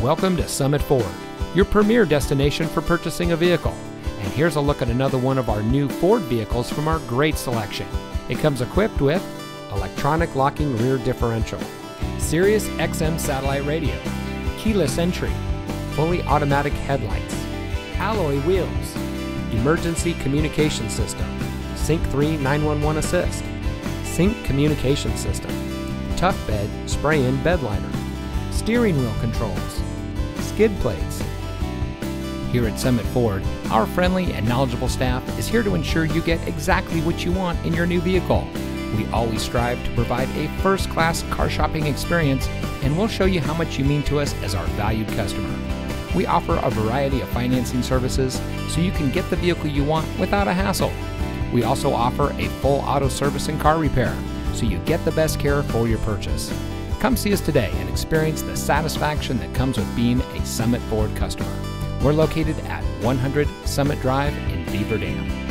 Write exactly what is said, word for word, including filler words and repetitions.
Welcome to Summit Ford, your premier destination for purchasing a vehicle. And here's a look at another one of our new Ford vehicles from our great selection. It comes equipped with electronic locking rear differential, Sirius X M satellite radio, keyless entry, fully automatic headlights, alloy wheels, emergency communication system, Sync three nine one one assist, sync communication system, Tough Bed spray-in bed liner, steering wheel controls, skid plates. Here at Summit Ford, our friendly and knowledgeable staff is here to ensure you get exactly what you want in your new vehicle. We always strive to provide a first-class car shopping experience, and we'll show you how much you mean to us as our valued customer. We offer a variety of financing services so you can get the vehicle you want without a hassle. We also offer a full auto service and car repair, so you get the best care for your purchase. Come see us today and experience the satisfaction that comes with being a Summit Ford customer. We're located at one hundred Summit Drive in Beaver Dam.